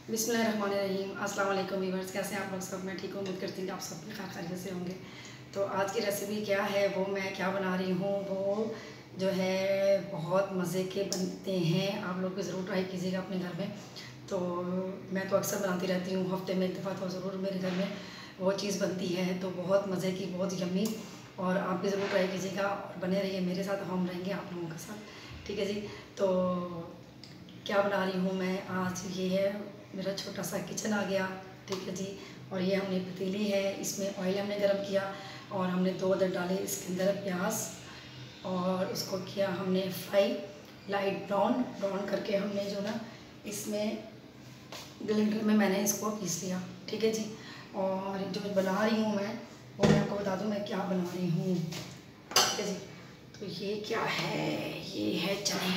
बिस्मिल्लाहिर्रहमानिर्रहीम। अस्सलाम वालेकुम व्यूअर्स, कैसे हैं आप लोग सब? मैं ठीक हूँ, उम्मीद करती हूँ कि आप सब खैर खैरियत से होंगे। तो आज की रेसिपी क्या है, वो मैं क्या बना रही हूँ, वो जो है बहुत मज़े के बनते हैं। आप लोग भी ज़रूर ट्राई कीजिएगा अपने घर में। तो मैं तो अक्सर बनाती रहती हूँ, हफ्ते में एक दफ़ा तो ज़रूर मेरे घर में वो चीज़ बनती है। तो बहुत मज़े की, बहुत यम्मी, और आप भी ज़रूर ट्राई कीजिएगा और बने रहिए मेरे साथ, हम रहेंगे आप लोगों के साथ। ठीक है जी। तो क्या बना रही हूँ मैं आज, ये है मेरा छोटा सा किचन आ गया। ठीक है जी। और ये हमने पतीली है, इसमें ऑयल हमने गर्म किया और हमने 2 अदरक डाले इसके अंदर प्याज, और उसको किया हमने फ्राई लाइट ब्राउन करके हमने जो ना इसमें ब्लेंडर में मैंने इसको पीस लिया। ठीक है जी। और जो बना रही हूँ मैं आपको बता दूँ मैं क्या बना रही हूँ। ठीक है जी। तो ये क्या है, ये है चने।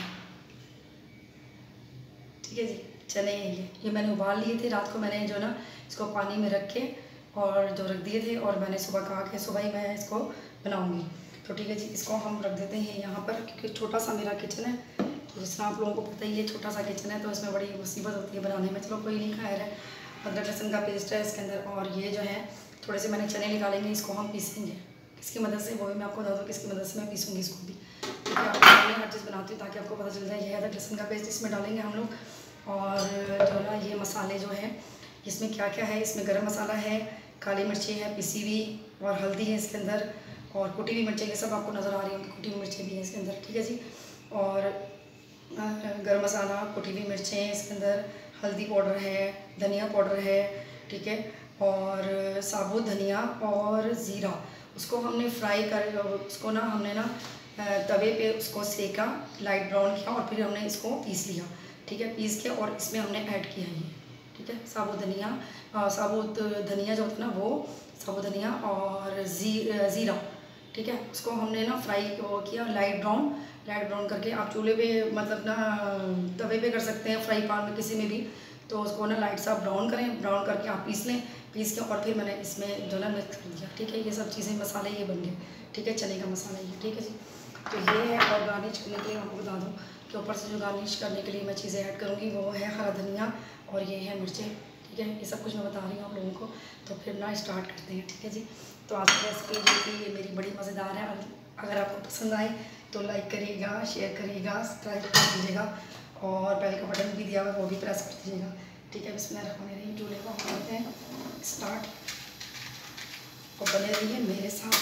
ठीक है जी। चने ये मैंने उबाल लिए थे रात को, मैंने जो ना इसको पानी में रख के और जो रख दिए थे, और मैंने सुबह कहा कि सुबह ही मैं इसको बनाऊंगी। तो ठीक है जी, इसको हम रख देते हैं यहाँ पर, क्योंकि छोटा सा मेरा किचन है। तो जिस तरह आप लोगों को पता ही है, छोटा सा किचन है तो इसमें बड़ी मुसीबत होती है बनाने में। चलो कोई नहीं, खैर है। अदरक लहसुन का पेस्ट है इसके अंदर, और ये जो है थोड़े से मैंने चने निकालेंगे, इसको हम पीसेंगे। किसकी मदद से, वो भी मैं आपको बता दूँ किसकी मदद से मैं पीसूँगी इसको भी। ठीक है, आपको हर चीज़ बनाती हूँ ताकि आपको पता चल जाए। ये अदरक लहसुन का पेस्ट इसमें डालेंगे हम लोग। और जो ना ये मसाले जो है इसमें क्या क्या है, इसमें गरम मसाला है, काली मिर्ची है पिसी हुई, और हल्दी है इसके अंदर, और कुटी हुई मिर्चें, ये सब आपको नज़र आ रही होंगी, कुटी हुई मिर्चें भी हैं इसके अंदर। ठीक है जी। और गरम मसाला, कुटी हुई मिर्चें इसके अंदर, हल्दी पाउडर है, धनिया पाउडर है। ठीक है। और साबुत धनिया और ज़ीरा, उसको हमने फ्राई कर, उसको ना हमने ना तवे पे उसको सेका, लाइट ब्राउन किया, और फिर हमने इसको पीस लिया। ठीक है, पीस के और इसमें हमने ऐड किया है ये। ठीक है, साबुत धनिया, साबुत धनिया जो होता है ना वो साबुत धनिया, और ज़ीरा। ठीक है, उसको हमने ना फ्राई किया लाइट ब्राउन करके। आप चूल्हे पे मतलब ना तवे पे कर सकते हैं, फ्राई पैन में किसी में भी। तो उसको ना लाइट सा ब्राउन करें, ब्राउन करके आप पीस लें, पीस के और फिर मैंने इसमें जो ना मिक्स कर दिया। ठीक है, ये सब चीज़ें मसाले ये बन गए। ठीक है, चने का मसाला ये। ठीक है जी। तो ये है, और गार्निश करने के लिए आपको बता दूँ कि ऊपर से जो गार्निश करने के लिए मैं चीज़ें ऐड करूँगी वो है हरा धनिया, और ये है मिर्चें। ठीक है, ये सब कुछ मैं बता रही हूँ आप लोगों को। तो फिर ना स्टार्ट करते हैं। ठीक है जी। तो आज की रेसिपी जो थी ये मेरी बड़ी मज़ेदार है। अगर आपको पसंद आए तो लाइक करिएगा, शेयर करिएगा, सब्सक्राइब कर दीजिएगा, और बेल का बटन भी दिया हुआ है वो भी प्रेस कर दीजिएगा। ठीक है, बिस्मिल्लाहिर्रहमानिर्रहीम। चूल्हे को हम करते हैं स्टार्ट, और बने रहिए मेरे साथ।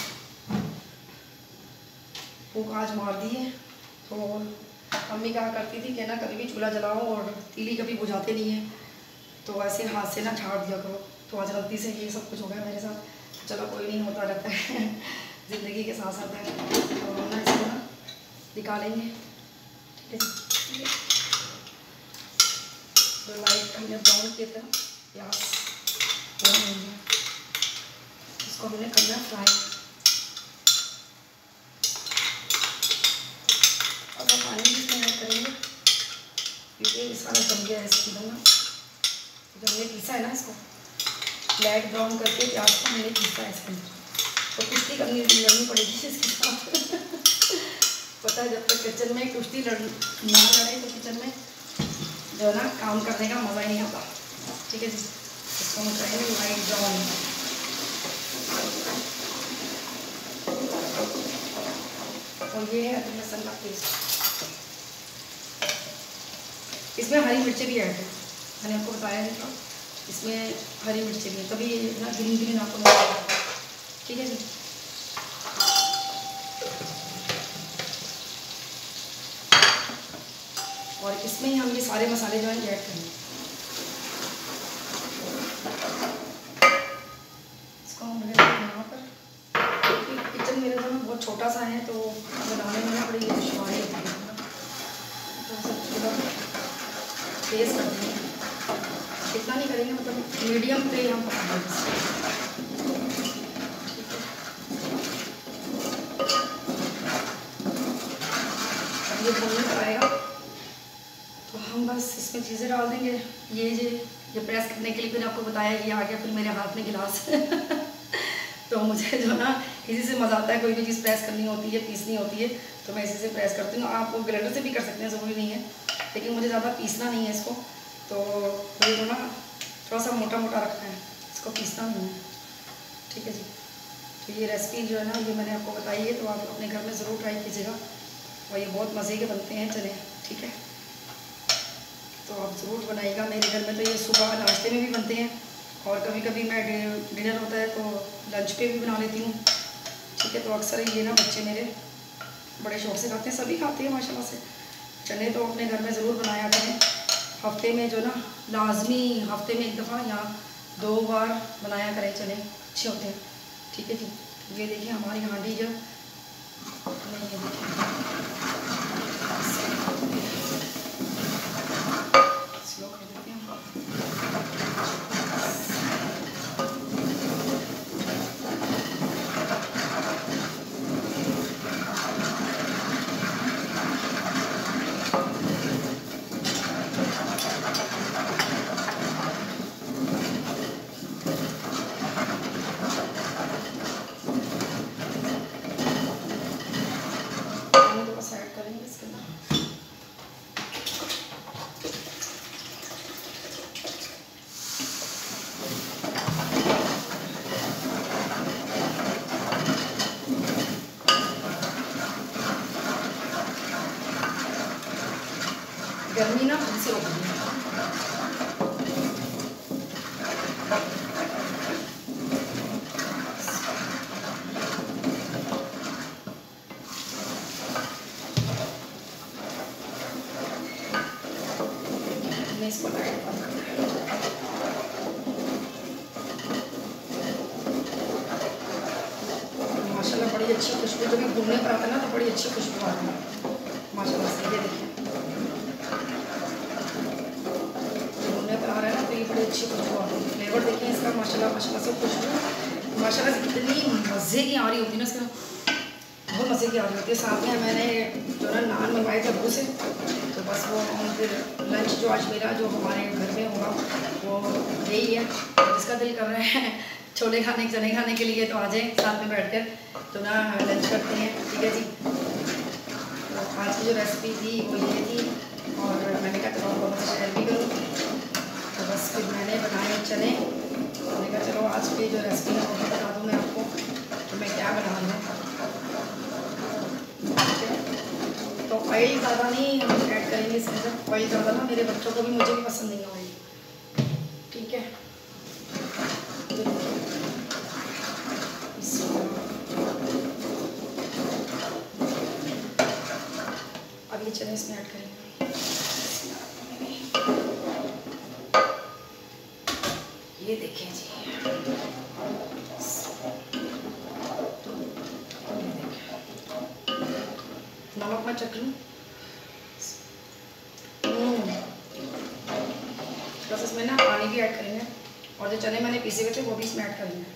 फूक आज मार दी है। तो मम्मी कहा करती थी कि ना कभी भी चूल्हा जलाओ और तीली कभी बुझाते नहीं है, तो ऐसे हाथ से ना झाड़ दिया करो। तो आज गलती से ये सब कुछ हो गया मेरे साथ। चलो कोई नहीं, होता रहता है ज़िंदगी के साथ साथ है। तो हम ना इसको ना निकालेंगे। ठीक है, तो लाइट हमने ब्राउन किया था प्याज, इसको हमने करना फ्राई। और पानी भी इसमें ऐड करेंगे, क्योंकि सारा जम गया है इसके अंदर ना। जब हमने पीसा है ना इसको लाइट ब्राउन करके, प्याज को हमने पीसा है इसके अंदर, तो कुश्ती लड़नी पड़ेगी इसके साथ पता है, जब तक किचन में कुश्ती ना लड़े तो किचन में जो है ना काम करने का मज़ा ही नहीं आता। ठीक है जी। इसको हम करेंगे लाइट ब्राउन। और ये है अदरक लहसुन का पेस्ट, इसमें हरी मिर्चें भी ऐड है, मैंने आपको बताया नहीं था, इसमें हरी मिर्चें भी हैं, तभी ना ग्रीन आपको नजर आता है। ठीक है जी। और इसमें ही हम ये सारे मसाले जो हैं ऐड करेंगे। इसको हम लगे यहाँ पर, क्योंकि किचन मेरा जो है बहुत छोटा सा है, तो बनाने में ना बड़ी दुश्वारी होती है ना, तो सब थोड़ा तेज़ कर देंगे, इतना नहीं करेंगे, मतलब मीडियम पे हम पकाएंगे। ये भूनने पर आएगा तो हम बस इसमें चीज़ें डाल देंगे। ये प्रेस करने के लिए फिर आपको बताया, ये आ गया फिर मेरे हाथ में गिलास तो मुझे जो ना इसी से मज़ा आता है, कोई भी चीज़ प्रेस करनी होती है, पीसनी होती है, तो मैं इसी से प्रेस करती हूँ। आप ग्राइंडर से भी कर सकते हैं, ज़रूरी नहीं है, लेकिन मुझे ज़्यादा पीसना नहीं है इसको। तो ये जो ना सा मोटा मोटा रखना है, इसको पीसना नहीं है। ठीक है जी। तो ये रेसिपी जो है ना, ये मैंने आपको बताई है, तो आप अपने घर में ज़रूर ट्राई कीजिएगा और ये बहुत मज़े के बनते हैं चने। ठीक है, तो आप ज़रूर बनाइएगा। मेरे घर में तो ये सुबह नाश्ते में भी बनते हैं और कभी कभी मैं डिनर होता है तो लंच पे भी बना लेती हूँ। ठीक है, तो अक्सर ये ना बच्चे मेरे बड़े शौक से खाते हैं, सभी खाते हैं माशाल्लाह से। चने तो अपने घर में ज़रूर बनाया करें। हफ्ते में जो ना लाजमी हफ्ते में 1 दफ़ा या 2 बार बनाया करें, चने अच्छे होते हैं। ठीक है जी। ये देखिए हमारी हांडी जो नहीं है, देखिए स्लो कर देते हैं। ऐड करेंगे इसके अंदर। गर्मी ना फिर से हो गई है। इसको लाइट बंद कर दिया। माशाल्लाह बड़ी अच्छी खुशबू, जब भी भूनने पर आता है ना तो बड़ी अच्छी खुशबू आती है माशाल्लाह से। ये देखिए भूनने पर आ रहा है ना तो ये बड़ी अच्छी खुशबू आती है। फ्लेवर देखिए इसका माशाल्लाह माशाल्लाह से खुशबू माशाल्लाह से कितनी मज़े की आ रही होती है ना, इसका बहुत मज़े की आ रही होती है। साथ में मैंने जो ना नान मंगवाए थे अब्बू से, तो बस वो फिर लंच जो आज मेरा जो हमारे घर में होगा वो यही है। जिसका दिल कर रहा है छोले खाने चने खाने के लिए तो आ जाए साथ में बैठकर, तो ना लंच करते हैं। ठीक है जी। तो आज की जो रेसिपी थी वो ये थी और मैंने कहा चलो आपको शेयर भी करूँ। तो बस फिर मैंने बनाए चने, मैंने कहा चलो आज की जो रेसिपी है वो बता दूँ मैं आपको तो मैं क्या बना रही हूँ। तो ऑयल ज़्यादा नहीं हम ऐड करेंगे इसमें, जब ऑयल ज़्यादा ना मेरे बच्चों को भी मुझे भी पसंद नहीं है ऑयल। ठीक है, अब ये चने इसमें ऐड करेंगे। ये देखें जी, नमक मैं चख लूँ। बस इसमें ना पानी भी ऐड करेंगे और जो चने मैंने पीसे हुए थे वो भी इसमें ऐड करेंगे।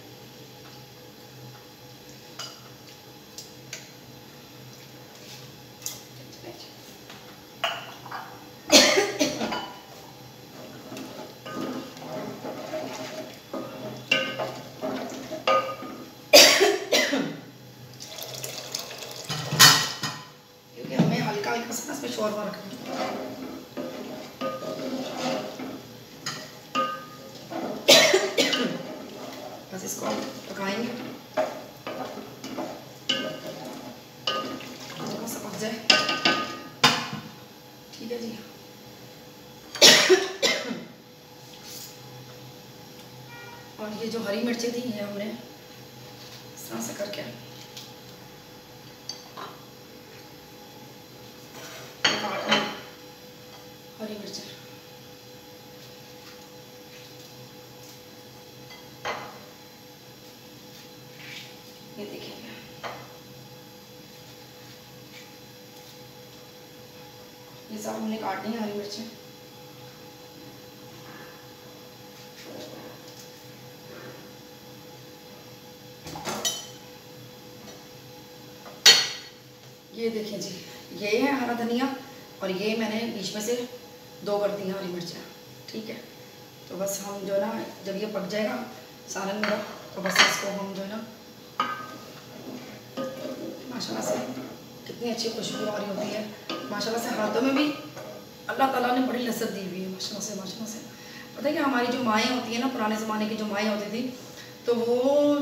क्योंकि हमें हल्का हल्का सा इसमें शोरबा रखना है। बस इसको हम पकाएंगे, थोड़ा सा पक जाए। ठीक है जी। और ये जो हरी मिर्चें थी ये हमने इस तरह से करके हरी मिर्चें ये देखिए, ये सब हमने काटनी है हरी मिर्चें। ये देखें जी, ये है हरा धनिया और ये मैंने बीच में से 2 कर दी हैं हरी मिर्चें। ठीक है, तो बस हम जो ना जब ये पक जाएगा सालन मेरा, तो बस इसको हम जो है ना माशाल्लाह से कितनी अच्छी खुशबू आ रही होती है। माशाल्लाह से हाथों में भी अल्लाह ताला ने बड़ी लज्जत दी हुई है माशाल्लाह से। पता है कि हमारी जो माएँ होती हैं ना, पुराने ज़माने की जो माएँ होती थी, तो वो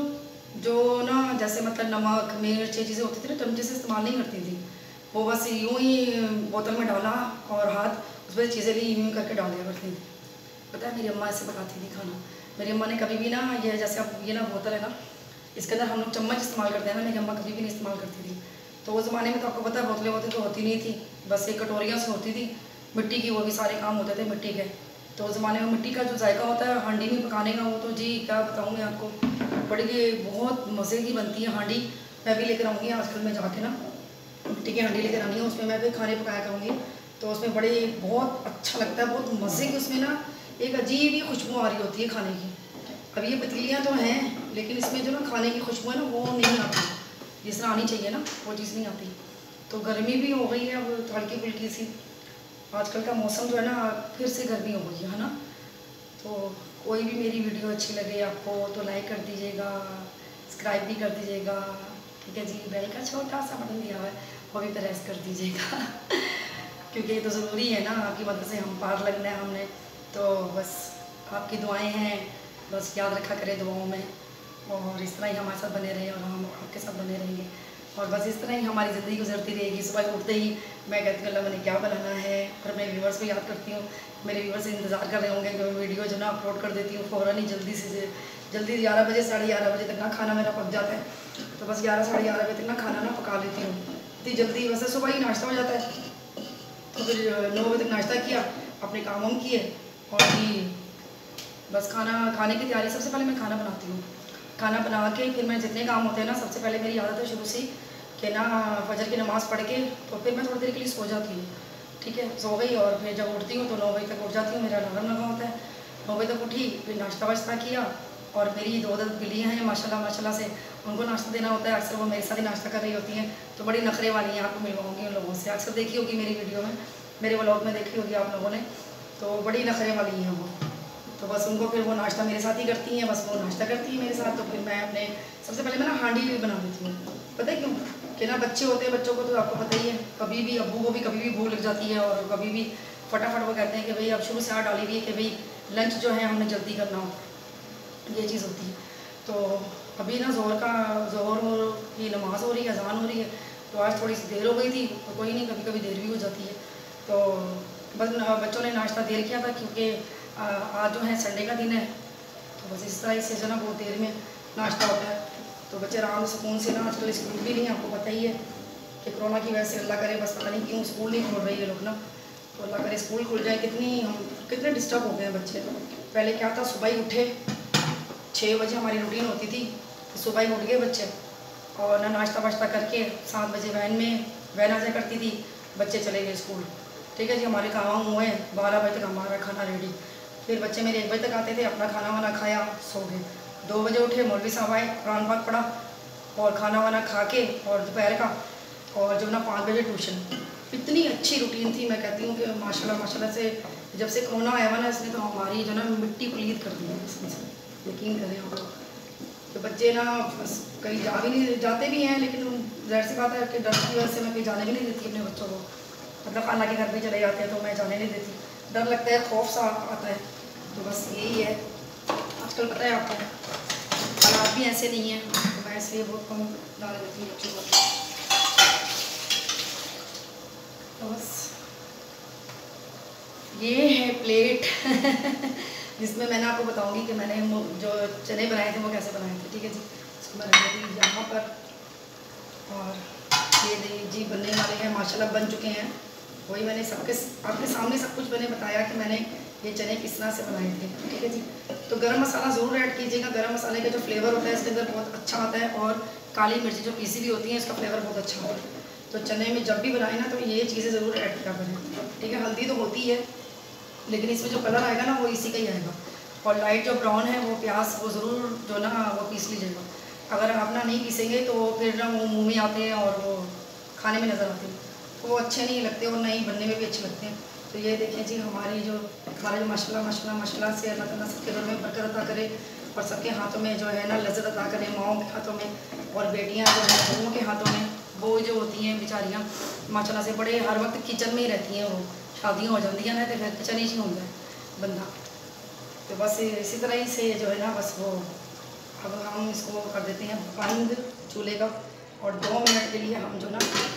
जो ना जैसे मतलब नमक मिर्च ये चीज़ें होती थी ना, चमचे से इस्तेमाल नहीं करती थी। वो बस यूँ ही बोतल में डाला और हाथ उसमें चीज़ें ली, यूँ करके डाल दिया करती थी। पता है मेरी अम्मा ऐसे पकाती थी खाना। मेरी अम्मा ने कभी भी ना ये जैसे अब ये ना बोतल है ना, इसके अंदर हम लोग चम्मच इस्तेमाल करते हैं ना, मेरी अम्मा कभी भी नहीं इस्तेमाल करती थी। तो उस ज़माने में तो आपको पता है बोतलें वोतलें तो होती नहीं थी, बस एक कटोरियाँ से होती थी मिट्टी की, वो भी सारे काम होते थे मिट्टी के। तो उस ज़माने में मिट्टी का जो जायका होता है हांडी में पकाने का, वो तो जी क्या बताऊँ मैं आपको, बड़ी बहुत मज़े की बनती है हांडी। मैं भी लेकर आऊँगी आजकल, मैं जाके ना मिट्टी की हांडी लेकर आनी है, उसमें मैं भी खाने पकाया करूँगी। तो उसमें बड़े बहुत अच्छा लगता है, बहुत मज़े की उसमें ना एक अजीब ही खुशबू आ रही होती है खाने की। अब ये पतीलियाँ तो हैं, लेकिन इसमें जो ना खाने की खुशबू है ना वो नहीं आती, जिस तरह आनी चाहिए ना वो चीज़ नहीं आती। तो गर्मी भी हो गई है अब हल्की फुल्की सी, आजकल का मौसम जो है ना फिर से गर्मी हो गई है ना। तो कोई भी मेरी वीडियो अच्छी लगे आपको तो लाइक कर दीजिएगा, सब्सक्राइब भी कर दीजिएगा, ठीक है जी। बेल का छोटा सा बटन दिया हुआ है वो भी प्रेस कर दीजिएगा क्योंकि ये तो ज़रूरी है ना, आपकी मदद से हम पार लगना है हमने। तो बस आपकी दुआएं हैं, बस याद रखा करें दुआओं में, और इस तरह ही हमारे साथ बने रहें और हम आपके साथ बने रहेंगे, और बस इस तरह ही हमारी ज़िंदगी गुजरती रहेगी। सुबह उठते ही मैं कहती हूँ अल्लाह मैंने क्या बनाना है, और अपने व्यूवर्स को याद करती हूँ। मेरे व्यूवर्स इंतज़ार कर रहे होंगे कि मैं वीडियो जो ना अपलोड कर देती हूँ फ़ौरन ही, जल्दी 11 बजे 11:30 बजे तक ना खाना मेरा पक जाता है। तो बस 11 साढ़े 11 बजे तक ना खाना ना पका लेती हूँ इतनी जल्दी। वैसे सुबह ही नाश्ता हो जाता है, तो फिर 9 बजे तक नाश्ता किया, अपने काम वाम किए, और जी बस खाना खाने की तैयारी। सबसे पहले मैं खाना बनाती हूँ, खाना बना के फिर मैं जितने काम होते हैं ना, सबसे पहले मेरी आदत है शुरू से कि ना फजर की नमाज़ पढ़ के तो फिर मैं थोड़ी देर के लिए सो जाती हूँ, ठीक है। सो गई और फिर जब उठती हूँ तो 9 बजे तक उठ जाती हूँ, मेरा अलार्म लगा होता है। 9 बजे तक उठी, फिर नाश्ता वाश्ता किया, और मेरी 2 बिल्लियाँ हैं माशाल्लाह से, उनको नाश्ता देना होता है। अक्सर वो मेरे साथ ही नाश्ता कर रही होती हैं, तो बड़ी नखरे वाली हैं, आपको मिलवाऊंगी उन लोगों से। अक्सर देखी होगी मेरी वीडियो में, मेरे व्लॉग में देखी होगी आप लोगों ने, तो बड़ी नखरे वाली हैं वो। तो बस उनको फिर वो नाश्ता मेरे साथ ही करती हैं, बस वो नाश्ता करती हैं मेरे साथ। तो फिर मैं अपने सबसे पहले मैं ना हांडी भी बना देती हूँ। पता है क्यों? कि ना बच्चे होते हैं, बच्चों को तो आपको पता ही है, कभी भी अब्बू को भी कभी भी भूख लग जाती है, और कभी भी फटाफट वो कहते हैं कि भाई अब शुरू से डाली हुई है कि भाई लंच जो है हमने जल्दी करना हो, ये चीज़ होती है। तो अभी ना ज़ोहर की नमाज़ हो रही है, अज़ान हो रही है, तो आज थोड़ी सी देर हो गई थी, तो कोई नहीं, कभी कभी देर भी हो जाती है। तो बस बच्चों ने नाश्ता देर किया था, क्योंकि आज जो है संडे का दिन है, तो बस इस तरह से जो ना बहुत देर में नाश्ता होता है। तो बच्चे आराम सुकून से ना, आजकल स्कूल भी नहीं, आपको पता ही है कि कोरोना की वजह से अल्लाह करे बस पता नहीं क्यों स्कूल नहीं खोल रही है लोग ना, तो अल्लाह करे स्कूल खुल जाए। कितने डिस्टर्ब हो गए हैं बच्चे। पहले क्या था, सुबह ही उठे 6 बजे हमारी रूटीन होती थी, तो सुबह ही उठ गए बच्चे, और ना नाश्ता वाश्ता करके 7 बजे वैन आ जाया करती थी, बच्चे चले गए स्कूल, ठीक है जी। हमारे काम हुए 12 बजे तक हमारा खाना रेडी, फिर बच्चे मेरे 1 बजे तक आते थे, अपना खाना वाना खाया, सो गए। 2 बजे उठे, मौलवी साहब आए, कुरान पाक पढ़ा, और खाना वाना खा के, और दोपहर का, और जो ना 5 बजे ट्यूशन। इतनी अच्छी रूटीन थी, मैं कहती हूँ कि माशाल्लाह से जब से कोरोना आया हुआ ना, इसने तो हमारी जो ना मिट्टी पलीद कर दी है इसमें से, यकीन करें आप लोग। तो बच्चे ना बस कहीं जा भी नहीं, जाते भी हैं, लेकिन ज़ाहिर सी बात है कि डर की वजह से मैं कहीं जाने भी नहीं देती अपने बच्चों को। मतलब खाला के घर भी चले जाते हैं तो मैं जाने नहीं देती, डर लगता है, खौफ सा आता है। तो बस यही है, आजकल पता है आपको हालात भी ऐसे नहीं हैं, तो मैं इसलिए बहुत कम डाल देती हूँ बच्चों को। तो बस ये है प्लेट जिसमें मैंने आपको बताऊंगी कि मैंने जो चने बनाए थे वो कैसे बनाए थे, ठीक है जी। इसको मैं रख देती यहाँ पर, और ये जी बनने वाले हैं, माशाल्लाह बन चुके हैं। वही मैंने आपके सामने सब कुछ मैंने बताया कि मैंने ये चने किस तरह से बनाए थे, ठीक है जी। तो गरम मसाला ज़रूर ऐड कीजिएगा, गरम मसाले का जो फ्लेवर होता है इसके अंदर बहुत अच्छा आता है, और काली मिर्ची जो पीसी भी होती हैं इसका फ्लेवर बहुत अच्छा होता है। तो चने में जब भी बनाए ना तो ये चीज़ें ज़रूर ऐड किया करें, ठीक है। हल्दी तो होती है, लेकिन इसमें जो कलर आएगा ना वो इसी का ही आएगा, और लाइट जो ब्राउन है वो प्याज वो ज़रूर जो ना वो पीस लीजिएगा। अगर आप ना नहीं पीसेंगे तो फिर ना वो मुँह में आते हैं और वो खाने में नज़र आते हैं, तो वो अच्छे नहीं लगते और नहीं बनने में भी अच्छे लगते हैं। तो ये देखें जी, हमारा जो माशाल्लाह से अल्लाह ताला सबके घर में बरकत अता करे, और सबके हाथों में जो है ना लज्जत अता करे, माओं के हाथों में, और बेटियाँ जो है बहुओं के हाथों में। वो जो होती हैं बेचारियाँ माशाल्लाह से बड़े हर वक्त किचन में ही रहती हैं, वो शादियाँ हो जाती हैं ना तो फिर किचन ही होता है बंदा। तो बस इसी तरह ही से जो है ना, बस वो अब हम इसको कर देते हैं बंद चूल्हे का, और 2 मिनट के लिए हम जो ना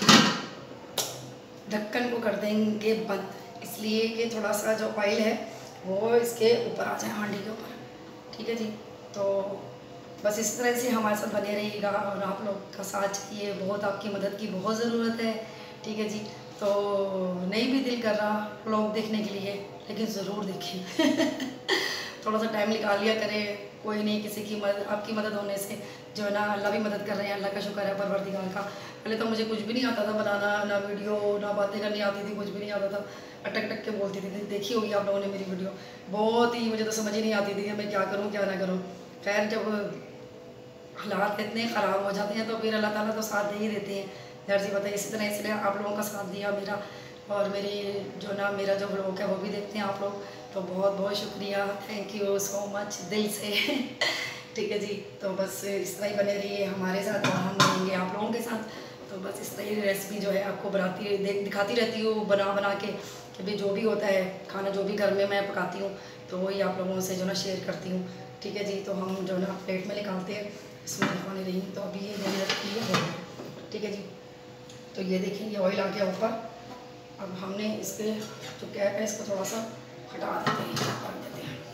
ढक्कन को कर देंगे बंद, इसलिए कि थोड़ा सा जो ऑयल है वो इसके ऊपर आ जाए, हांडी के ऊपर। ठीक है जी। तो बस इस तरह से हमारे साथ बने रहिएगा, और आप लोग का साथ चाहिए, बहुत आपकी मदद की बहुत ज़रूरत है। ठीक है जी। तो नहीं भी दिल कर रहा व्लॉग देखने के लिए, लेकिन ज़रूर देखें थोड़ा सा टाइम निकाल लिया करें, कोई नहीं, किसी की मदद, आपकी मदद होने से जो है ना अल्लाह भी मदद कर रहे हैं, अल्लाह का शुक्र है परवरदिगार का। पहले तो मुझे कुछ भी नहीं आता था बनाना, ना वीडियो, ना बातें करनी आती थी, कुछ भी नहीं आता था, अटक टक के बोलती थी। देखी होगी आप लोगों ने मेरी वीडियो, बहुत ही मुझे तो समझ ही नहीं आती थी कि मैं क्या करूँ क्या ना करूँ। खैर जब हालात इतने ख़राब हो जाते हैं तो फिर अल्लाह ताला तो साथ दे ही देते हैं, यार जी बताइए। इसी तरह इसलिए आप लोगों का साथ दिया मेरा, और मेरी जो ना मेरा जो व्लॉग है वो भी देखते हैं आप लोग, तो बहुत बहुत शुक्रिया, थैंक यू सो मच दिल से ठीक है जी। तो बस इस तरह ही बने रहिए हमारे साथ, और हम रहेंगे आप लोगों के साथ। तो बस इस तरह की रेसिपी जो है आपको बनाती दिखाती रहती हूँ, बना के, कि भाई जो भी होता है खाना, जो भी घर में मैं पकाती हूँ, तो वही आप लोगों से जो ना शेयर करती हूँ। ठीक है जी। तो हम जो ना प्लेट में निकालते हैं, इसमें दिखाने रही। तो अभी ये मैंने रख लिया है। ठीक है जी। तो ये देखेंगे ऑयल आ गया ऊपर। अब हमने इसके जो कैप है इसको थोड़ा सा हटा देते हैं, कर देते हैं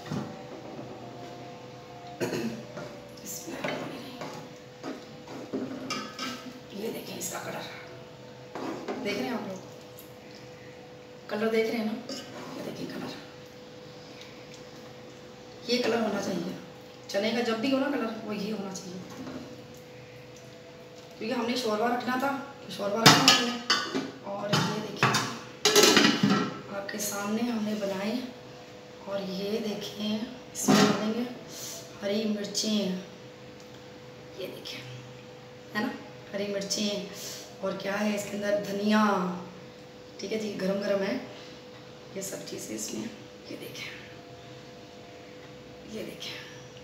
ये देखें इसका कलर, देख रहे हैं आप लोग, कलर देख रहे हैं ना, ये देखिए कलर, ये कलर होना चाहिए चने का, जब भी हो ना कलर वो ये होना चाहिए, क्योंकि हमने शोरबा रखना था, तो शोरबा रखना हमने। और ये देखिए आपके सामने हमने बनाए, और ये देखिए इसमें डालेंगे हरी मिर्चें, ये देखिए है ना, हरी मिर्चें, और क्या है इसके अंदर धनिया। ठीक है जी, गरम गरम है ये सब चीज़ें इसमें, ये देखें, ये देखें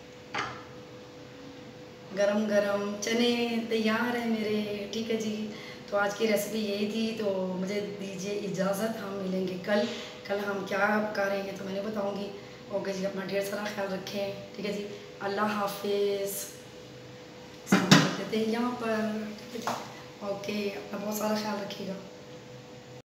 गरम गरम चने तैयार है मेरे। ठीक है जी। तो आज की रेसिपी यही थी, तो मुझे दीजिए इजाज़त, हम मिलेंगे कल हम क्या करेंगे तो मैंने बताऊंगी। ओके जी, अपना ढेर सारा ख्याल रखें। ठीक है जी, अल्लाह हाफिज़। देते हैं यहाँ पर। ठीक है जी, ओके, अपना बहुत सारा ख्याल रखिएगा।